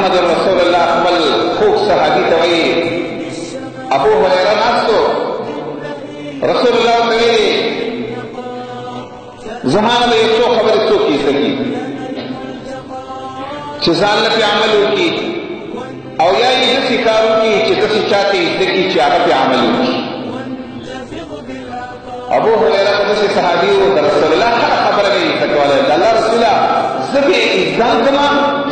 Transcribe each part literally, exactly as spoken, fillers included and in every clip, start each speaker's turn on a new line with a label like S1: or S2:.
S1: محمد رسول الله خپل خوږ صحابي ته وایي ابو هريره ناستو رسول الله ته ویلي زما نه به یو څو خبرې څوک یې زده کړي چې ځان نه پې عمل وکړي او یا یې داسې کار وکړي چې داسې چا ته یې زده کړي چې هغه پې عمل وکړي. ابو هريره په داسې صحابي و د رسول الله هره خبره به یې زده کوله د الله رسوله زه به ځان کړم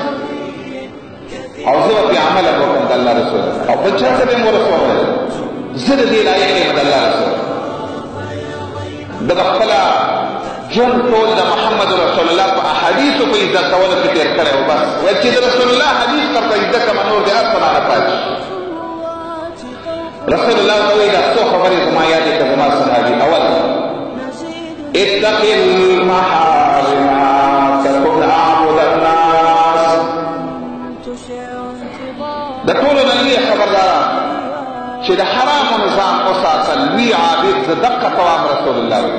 S1: او زه به پې عمل وکړم د الله رسوله او بل چا ته به مې ورسولی زه د دې لایق یم د الله رسوله. ده به خپله ژوند ټول د محمد رسول الله په احادیثو په زده کولو کې تېر کړی و. بس ویل چې د رسول الله حدیث درته زده کړمه نور دې هر څه رانه پاتې شي. رسول الله ته وایي دا څو خبرې زما یادې کړه زما صحابي. اول اتق المحارم تكن اعبد الناس. د ټولو نه لویه خبرداره چې د حرامو نظام وساته لوی عابد زه دقه کوم رسول الله وایي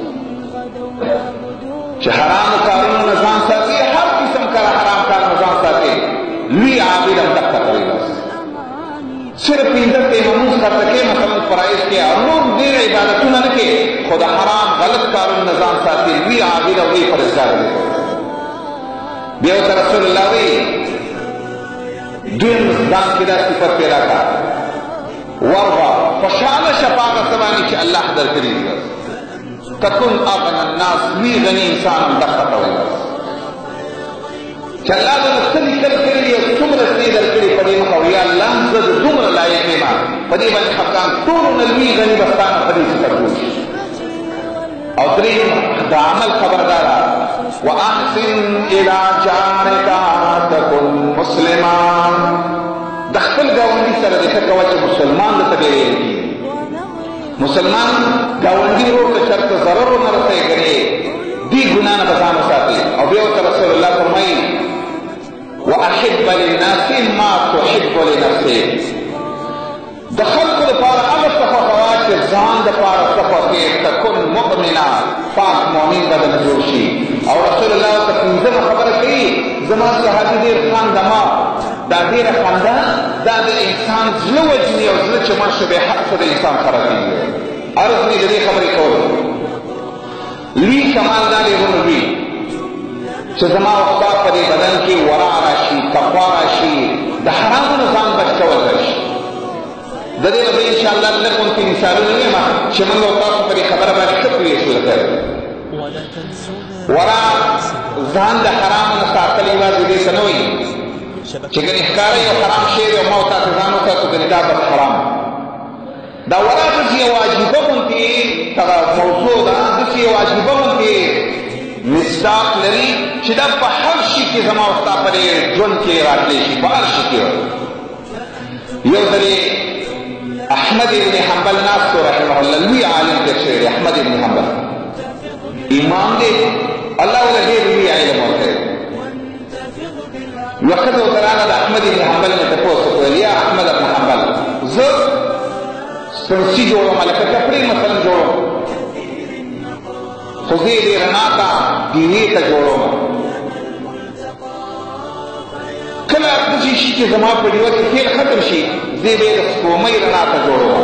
S1: چې حرامو کارونو نه ځان ساتي هر قسم کله حرام کار نه ځان ساتي لوی عابد هم دقه کوي. بس صرف پنځه ټیمه مونځ خرڅه کې مثلا فرایض کې او نور ډېر عبادتونه نه کې خو د حرام غلط کارونو نه ځان ساتي لوی عابد او لوی پرهیزګار دی. بیا ورته رسول الله وایي دویم ځان کې دا صفت پیدا کړه ورغه خوشحاله شه په هغه څه باندې چې الله درکړي دي. تكن اغنى الناس وی غني انسان هم دقه کوي چې الله دې څه لیکل کړي دي او څومره څه یې درکړي په دې مخه وایي الله زه د دومره لایق یم په دې باندې خفګان ټولو نه لوی غني به ستا نه په دې صفت وشي. او درېیم د عمل خبرداره واحسن الى جارك تكن مسلما. د خپل ګاونډي سره د ښه کوه چې مسلمان درته ډېر ویل کېږي. مسلمان ګاونډي ورور ته چېرته ضرر ونه رسوي کنې دې ګناه نه به ځان وساتي. او بیا ورته رسول الله فرمایي واحب للناس ما تحب لنفسك. د خلکو دپاره هغه څه خوښوه چې ځان دپاره څه خوښې تکن مؤمنا پاک مؤمن به درنه جوړ شي. او رسول الله ورته پنځمه خبره کوي زما صحابي ډېر خاندما دا ډېره خندا دا د انسان زړه وجني او زړه چې مړ شو بې حق څه د انسان خرابېږي. عرض مې د دې خبرې کولو لوی کمال دا دی ورونه وي چې زما وختا په دې بدن کې ورع راشي تقوا راشي د حرامو نه ځان بچ کول راشي. د دې نه به انشاءالله لږ غوندې مثالونه ویم چې موږ او تاسو په دې خبره باندې ښه پوه شو. لکه ورع ځان د حرامو نه ساتل یوازې دې ته نه وایي چې ګنې ښکاره یو حرام شی دی او ما او تاسې ځان وساتو ګنې دا بد حرام دا ورا داسې یو عجیبه غوندې دغه موضوع ده داسې یو عجیبه غوندې مصداق لري چې دا په هر شي کې زما او ستا په دې ژوند کې راتلی شي په هر شي کې. یو ځلې احمد ابن حنبل ناستو رحمه الله لوی عالم تېر شوی دی. احمد ابن حنبل امام دی الله ورله ډېر لوی علم ورکړی. یوه ښځه ورته راغله د احمد ابن حنبل نه تپوس وکړل یا احمد ابن حنبل زه سنسي جوړوم لکه کپړې مثلا جوړوم خو زه یې دې رڼا ته ډیوې ته جوړوم. کله داسې شي چې زما په ډیوه کې تېل ختم شي زه به یې د سپومۍ رڼا ته جوړوم.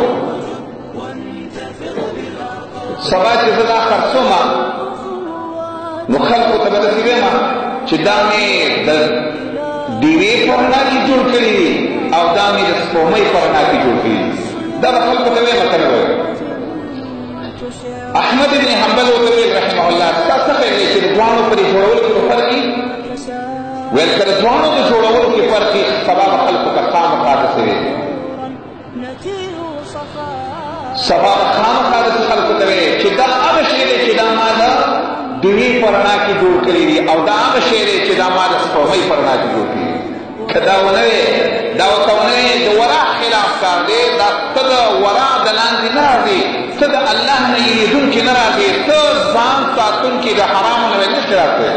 S1: سبا چې زه دا خرڅومه نو خلکو ته به داسې ویمه چې دا مې د ډیوې په رڼا کې جوړ کړي دي او دا مې د سپومۍ په رڼا کې جوړ کړي دي. دا به خلکو ته ویمه که نه ویل. احمد ابن حنبل ورته ویل رحمه الله ستا څه خیال دی چې د دواړو په دې جوړولو کې به فرق وي؟ ویل که د دواړو د جوړولو کې فرق وي سبا به خلکو ته خامخا داسې وي سبا به خامخا داسې خلکو ته وي چې دا هغه شی دی چې دا ما د ډیوې په رڼا کې جوړ کړي دي او دا هغه شی دی چې دا ما د سپومۍ په رڼا کې جوړ کړي دي. که دا ونه وي دا ورته ونه وي د ورع خلاف کار دی. دا ته د ورع د لاندې نه راځي ته د الله نه یېرېدونکي نه راځي ته ځان ساتونکي د حرامو نه نشي راتلی.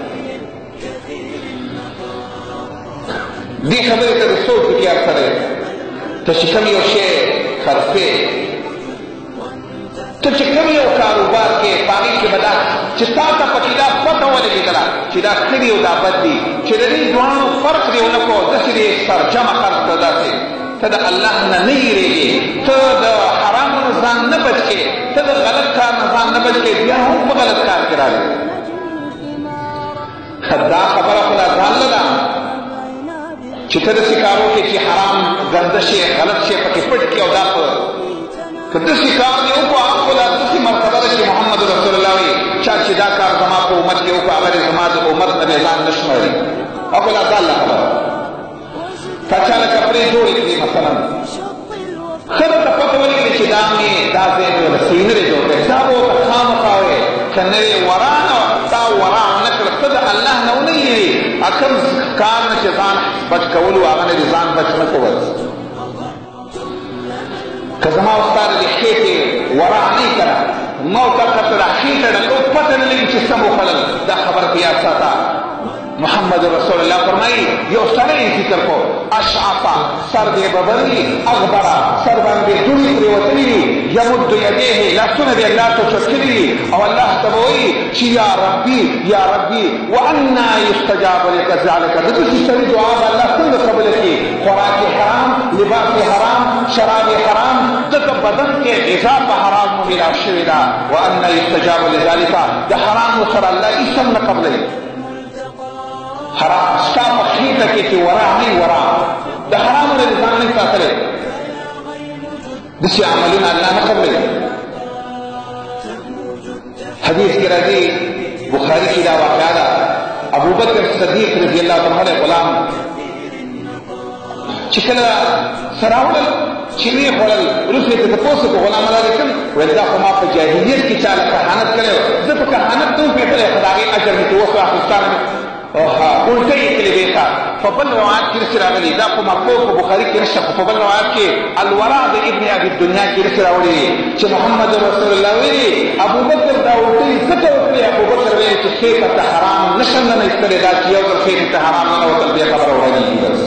S1: دې خبرې ته د سوچ اختیار سره ته چې کوم یو شی خرڅې ته چې کوم یو کاروبار کې په هغې کې به دا چې تا ته پکې دا پته ولګېدله چې دا ښه دي او دا بد دي چې د دې دواړو فرق دې ونه کړو داسې سر جمع خرج کړه داسې ته د الله نه نه یېرېږې ته د حرامو نه ځان نه بچ کې ته د غلط کار نه ځان نه بچ کې بیا هم په غلط کار کې راغلی دا خبره خو لا ځان نه ده چې ته داسې کار وکړې چې حرام ګنده شي غلط شي پکې پټ کړي او دا په که داسې کار دې وکړو هغه خو لا داسې مرتبه ده چې محمد رسول الله وایي چا چې دا کار زما په امت کې وکړو هغه زما د امت نه بې ځان نه شمېري هغه لا ځان له خبره تا چا له کپړې جوړې کړي مثلا ښه درته پته ولګېږي چې دا مې دا ځای مې له صحیح نه دی جوړ کړی دا به ورته خامخا وایې که نه دی ورا نه تا ورا ونه کړه ته د الله نه ونه یېرې کوم کار نه چې ځان بچ کولو هغه نه دې ځان بچ نه کول که زما او ستا د خېټې ورا نه یې که نه ما ورته درته دا خېټه ډکو پته نه لګي چې سم وخوړل دا خبره په یاد ساته محمد رسول الله فرمایي یو سړی یې ذکر کو اشعفا سر دې ببري اغبره سر باندې دوړې پرېوتلي دي یمد یدیه لاسونه دې الله ته چوټ کړي دي او الله ته به وایي چې یا ربي یا ربي وانا یستجاب لک ذلک د دې سړي دعا به الله څنګه قبول کړي خوراک حرام لباس حرام شراب حرام دته بدن کې غذا په حرام ملا شوې ده وانا یستجاب لذلک د حرام سره الله هیڅ نه قبلوي حرام ستا په خېټه کې چې ورا نه ورا د حرامو نه ځان نه ساتلی داسې عملونه الله نه قبلوي حدیث کې راځي بخاري کې دا واقعه ده ابوبکر صدیق رضی الله تعالی عنه غلام چې کله سره راوړل چینی خوړل وروسته یې ته تپوس وکړو غلام الله دې کوم ویل دا خو ما په جاهلیت کې چا له کهانت کړی و زه په کهانت ته وپېښلی خو د هغې اجر مې ترې اوس واخیستان اوها الټه یې کړې بېخه په بل روایت کې رسې راغلي دا خو مرفوع په بخاري کې نشته خو په بل روایت کې الورع د ابن ابي الدنیا کې رسې راوړي دي چې محمد رسول الله ویلي ابوبکر دا الټه یې ځکه وکړې ابوبکر ویلي چې خېټه ته حرام نشم نه ایستلی دا چې یو ځل خېټې ته حرام ننوتل بیا خبره وړلېږي بس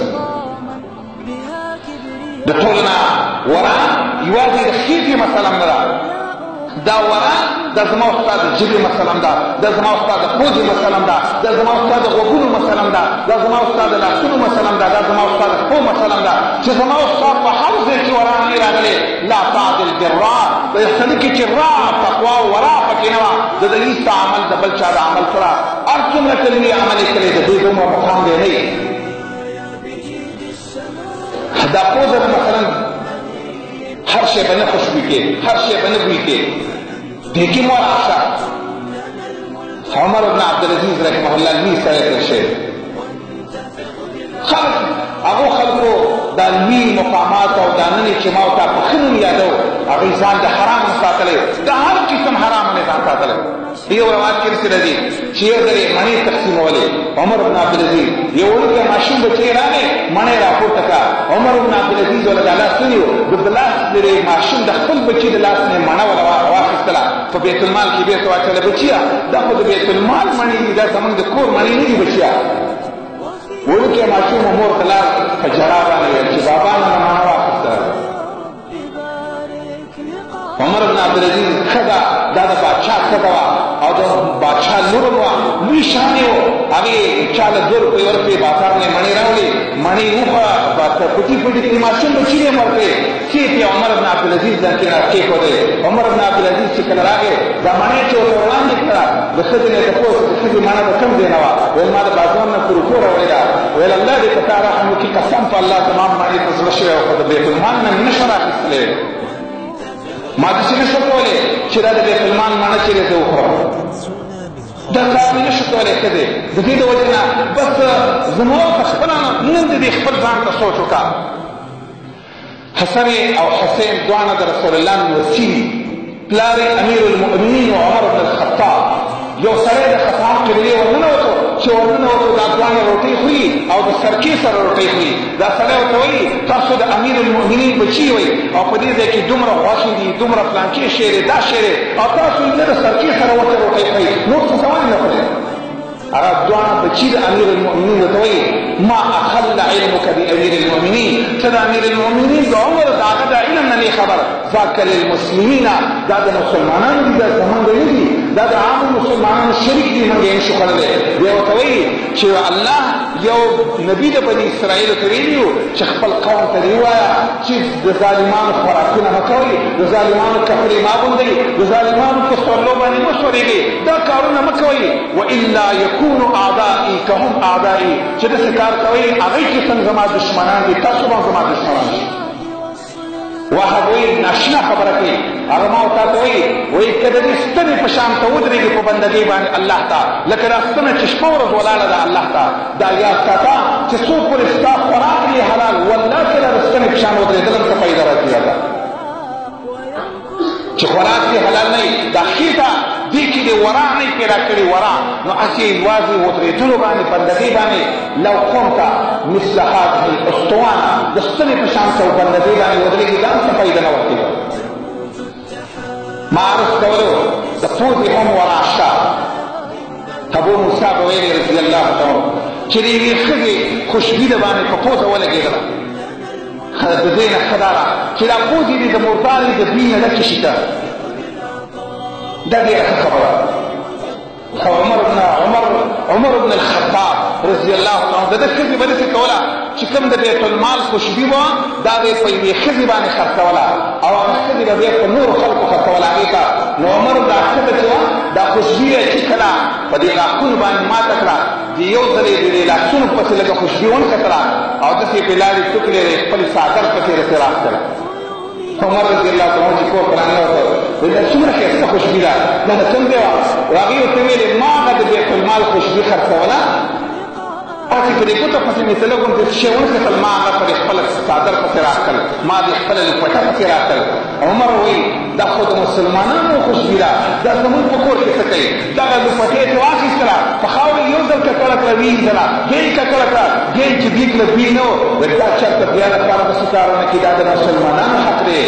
S1: د ټولو نه ورا یوازې د خېټې مسله نه ده دا ورا دا زما او ستا د ژبې مثلا ده دا زما او ستا د پوزې مثلا ده دا زما او ستا د غوږونو مثلا ده دا زما او ستا د لاسونو مثلا ده دا زما او ستا د پښو مثلا ده چې زما او ستا په هر ځای کې ورا نه راغلې لا تعدل بالرا په یو سړي کې چې را تقوا او ورا پکې نه وه د د هېڅ عمل د بل چا د عمل سره هر څومره کلمې عمل یې کړی د دوی دومره مقام دی نه دا پوزه مثلا هر شی به نه خوشبوي کې هر شی به نه بوی کې دې کې مو راشه عمر بن عبدالعزیز رحمه الله لوی سړی تېر شوی خلک هغو خلکو دا لوی مقامات او دا نن چې ما ورته په ښه نوم یادو هغوی ځان د حرام نه ساتلی د هر قسم حرام نه ځان ساتلی یو روایت کې رسې راځي چې یو ځل یې مڼې تقسیمولې عمر بن عبدالعزیز یو وړوکی ماشوم بچی راغی مڼې راپورته کړه عمر بن عبدالعزیز ورته دا لاس ونیو د لاس د ماشوم د خپل بچي د لاس نه مڼه وله واخیستله په بیت المال کې بېرته واچوله بچیه دا خو د بیت المال مڼې دي دا زموږ د کور مڼې نه دي بچیه وړوکی ماشوم مور ته لاس په ژړا باندې ویل چې بابا نه مڼه واخیسته عمر بن عبدالعزیز ښه ده دا د بادشاه ښځه وه او د بادشاه لور وه لوی شان یې و هغې چا له دوه روپۍ ورکړې بازار نه یې مڼې راوړې مڼې وخوړه پټي پټي کړې ماشوم بچي یې ورکړې سیټ یې عمر بن عبدالعزیز ځان کې را کېښودې عمر بن عبدالعزیز چې کله راغی دا مڼې چې ورته وړاندې کړه د ښځې نه یې تپوس د ښځې مڼه د کوم ځای نه وه ویل ما د بازار نه په روپو راوړې ده ویل الله دې په تا رحم وکړي قسم په الله زما مڼې ته زړه شوی و خو د بیت المال نه مې نشم راخیستلی ما داسې نشو کولی چې دا د بیت المال مڼه چې دی زه وخورم دا کار مې نشو کولی ښه دی د دې د وجې نه بس زما ورته خپله نن د دې خپل ځان ته سوچ وکړه حسن او حسین دواړه د رسول الله نورسي پلار امیر المؤمنین و عمر بن الخطاب یو سړی د خطاب قبلې ورننوتو چې ورننوتو دا دواړه روټۍ خوري او د سرکې سره روټۍ خوري دا سړی ورته وایي تاسو د امیر المؤمنین بچي وئ او په دې ځای کې دومره غوښې دي دومره فلانکې شی دی دا شی دی او تاسو نه د سرکې سره ورته روټۍ خورئ نور څه سوال نه خورئ هغه دواړه بچي د امیر المؤمنین ورته وایي ما اخل علمك بامیر المؤمنین ته د امیر المؤمنین د عمر د هغه د علم نه نه خبر ذاک للمسلمین دا د مسلمانانو دي دا زمونږ نه دي دا د عامو مسلمانانو شریک دي موږ یې نشو خوړلی بیا ورته وایي چې الله یو نبي د بني اسرائیلو ته ویلي وو چې خپل قوم ته دې ووایه چې د ظالمانو خوراکونه مه کوئ د ظالمانو کپړې مه اغوندئ د ظالمانو په سورلو باندې مه سورېږئ دا کارونه مه کوئ والا یکونو اعدائي که هم اعدائي چې داسې کار کوئ هغوی چې څنګه زما دشمنان دي تاسو به هم زما دشمنان شي واحد وایي ناشنا خبره کوي هغه ما ورته ته وایي وایي که د دې ستنې په شان ته ودرېږي په بندګۍ باندې الله ته لکه دا ستنه چې شپه ورځ ولاړه ده الله ته دا یاد ساته چې څو پورې ستا خوراک یې حلال والله که دا د ستنې په شان ودرېدل هم څه فایده راځي ده چې خوراک یې حلال نه وي دا خېټه دې کې د ورا نه پیدا کړي ورا نو هسې یوازې ودرېدلو باندې بندګۍ باندې لو قمت مثل هذه الاسطوانه د ستنې په شان ته بندګۍ باندې ودرېږي دا هم څه فایده نه ورکوي ما عرض کولو د پوزې هم ورا شته ابو موسی به ویلي رضي الله تعالی چې د یوې ښځې خوشبي د باندې په پوزه ولګېدله د دې نه ښه دا ده چې دا پوزې دې د مردارې د بوی نه ډکې شي ته دا ډېره ښه خبره عمر بن عمر عمر بن الخطاب رضی الله عنه د ده ښځې به داسې کوله چې کوم د بیت المال خوشبي وه دا به یې په یوې ښځې باندې خرڅوله او هغه ښځې به بیا په نورو خلکو خرڅوله هغې ته نو عمر دا ښځه چې وه دا خوشبي یې چې کله په دې غاښونو باندې ماته کړه د یو ځل یې د دې لاسونو پسې لږه خوشبي ونښتله او داسې یې پرې لاړې ټوکلې د خپلې څادر پسې رسې راښتله عمر رضی الله تعالی چې کور ته راننه ورته وایي دا څومره ښایسته خوشبي ده دا د کوم ځای وه هغې ورته ویلې ما هغه د بیت المال خوشبي خرڅوله هسې په دې ګوته پسې مې څه لږ غوندې شی ونښتل ما هغه په دې خپله څادر پسې راښتل ما دې خپله لپټه پسې راښتل عمر وایي دا خو د مسلمانانو خوشبي ده دا زمونږ په کور کې څه کوي دغه لپټې یې ترې واخیستله په خاورې یو ځل ککړه کړه ویېږدله بیا یې ککړه کړه بیا یې چې بیا کړه بوی نه و وایي دا چېرته بیا لپاره داسې کارونه کړي دا د مسلمانانو حق دی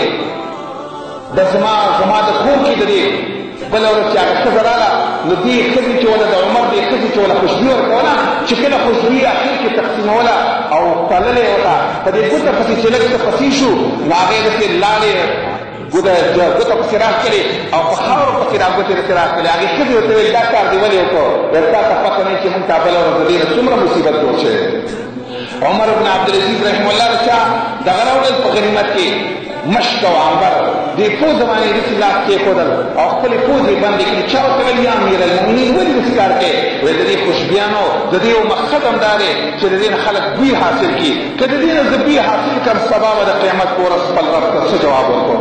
S1: دا زما زما د کور کې د دې بله ورځ چې هغه ښځه راغله نو دې ښځې چې وله د عمر دې ښځې چې وله خوشبي ورکوله چې کله خوشبي یې اخر کې تقسیموله او تړلې ورته په دې ګوته پسې چې لږ څه پسې شو نو هغې داسې لاړې ګوته پسې راښکلې او په خاورو پسې را ګوتې داسې راښکلې هغې ښځې ورته ویل دا کار دې ولې وکړو ویل تا ته پته نه چې مونږ ته بله ورځ د دې نه څومره مصیبت جوړ شوی عمر بن عبدالعزیز رحمه الله د چا دغه راوړل په غنیمت کې مشک او عنبر دې پوزه باندې داسې لاس کېښودل او خپلې پوزې بندې کړي چا ورته ویل یا امیر المؤمنین ولې داسې کار کوې وایي د دې خوشبیانو د دې یو مقصد هم دا دی چې د دې نه خلک بوی حاصل کړي که د دې نه زه بوی حاصل کړم سبا به د قیامت په ورځ خپل رب ته څه جواب ورکوم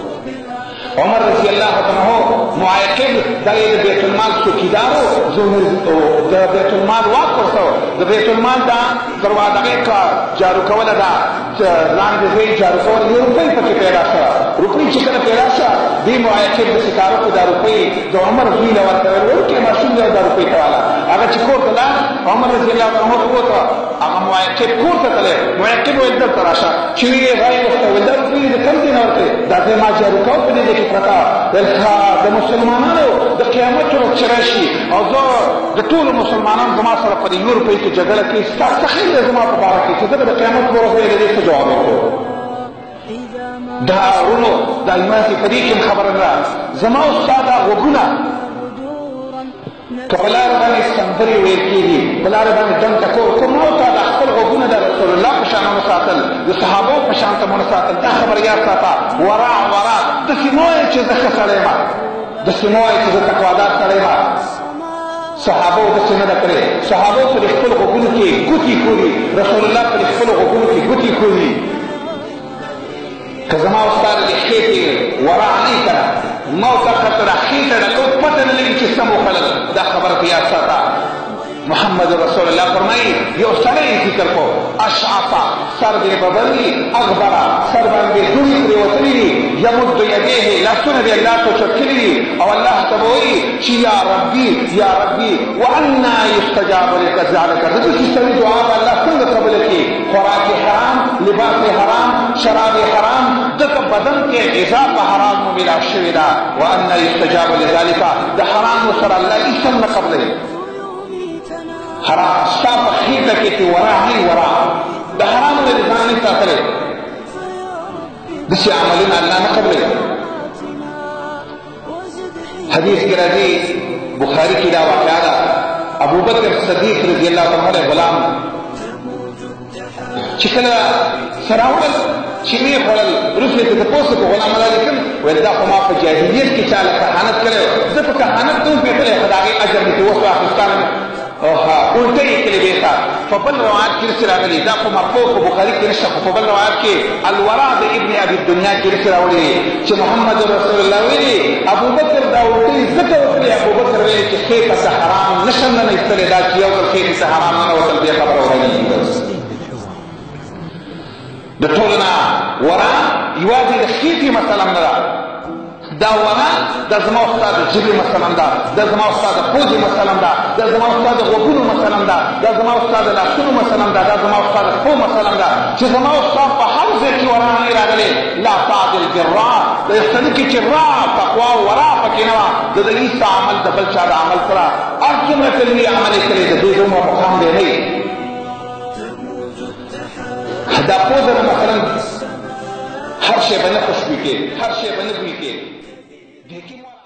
S1: عمر رضی الله عنه معاقب دغه د بیت المال څوکیدار و د بیت المال واک ورته د بیت المال دا دروازه کا جارو کوله دا لاندې ځای جارو کول یو روپۍ پکې پیدا شوه روپۍ چې کله پیدا شوه دې معاقب د سکارو په دا روپۍ د عمر زوی له ورته ویل وړوکی ماشوم دی دا روپۍ کوله هغه چې کور ته لاړ عمر رضی الله عنه ته ووته هغه معاقب کور ته تللی معاقب ویل دلته راشه چې ویې غایې ورته ویل دا روپۍ د کوم ځای نه ورکړې دا ځای ما جارو کوم په دې ځای کې پرته د مسلمانانو د قیامت ورځ چې راشي او زه د ټولو مسلمانانو زما سره په دې یو روپۍ کې جګړه کوي ستا څه خیر دی زما په باره کې چې زه به د قیامت په ورځ به یې د دې څه جواب ورکړو دا ورونو دا ایمانتې په دې کې خبره نه زما او ستا دا غوږونه که په لاره باندې سندرې ویل کېږي په لاره باندې ډنګ ټکور کوم نو تا دا خپل غوږونه د رسول الله په شان ونساتل د صحابو په شان ته ونساتل دا خبره یاد ساته ورا ورا داسې مه وایې چې زه ښه سړی یم داسې مه وایې چې زه تقوادار سړی یم صحابو داسې نه ده کړې صحابو په دې خپلو غوږونو کې ګوتې کوري رسول الله په دې خپلو غوږونو کې ګوتې کوري که زما او ستا د دې خېټې ورا نه یي که نه ما ورته ورته دا خېټه ډکو پته نه لګي چې څه مو خوړل دا خبره په یاد ساته محمد رسول الله فرمایي یو سړی یې ذکر کو اشعفا سر دې بدل اغبرا سر باندې دوړې پرېوتلي دي یمد یدیه لاسونه دې الله ته چټکلي دي او الله ته به وایي چې یا ربي یا ربي وانا یستجاب لک ذلک د دې سړي دعا به الله څنګه قبول کړي خوراک حرام لباس حرام شراب حرام دغه بدن کې غذا په حرام ملا شوې ده وانا یستجاب لذلک د حرام سره الله هیڅ نه قبلوي حرام ستا په خېټه کې چې ورا نه ورا د حرامو نه ځان نه ساتلی داسې عملونه الله نه قبلوي حدیث کې راځي بخاری کې دا واقعه ده ابو بکر صدیق رضی الله عنه غلام چې کله سراول چې می خپل رسول ته تاسو په غلام علیکم ولدا خو ما په جاهلیت کې چاله کهانت کړو زه په کهانت ته په خپل خدای اجر دې وسو اخستان او ها الټه یې کړې وتا په بل روایت کې سره راغلي دا په مرفوع په بخاری کې نشته په بل روایت کې الورا د ابن ابي الدنيا کې سره راغلي چې محمد رسول الله ویلي ابو بکر دا الټه زکه وکړي ابو بکر ویلي چې خېټه ته حرام نشم نه استل دا چې یو خېټه ته حرام نه وصل بیا خبر اوري د ټولنا ورا یوازې د خېټې مثلا نه ده دا ورا د زما استاد ژبې مثلا ده د زما استاد پوزې مثلا ده د زما استاد غوږونو مثلا ده د زما استاد لاسونو مثلا ده د زما استاد پښو مثلا ده چې زما استاد په هر ځای کې ورا نه راغلی لا تعدل بالرا د یختلي کې چې را تقوا او ورا پکې نه وه د د عیسی عمل د بل چا د عمل سره هر څومره کلمې عمل یې کړی د دوی دومره مقام دی نه دا پوزه مثلا هر شی باندې خوشبو کې هر شی باندې بوی کې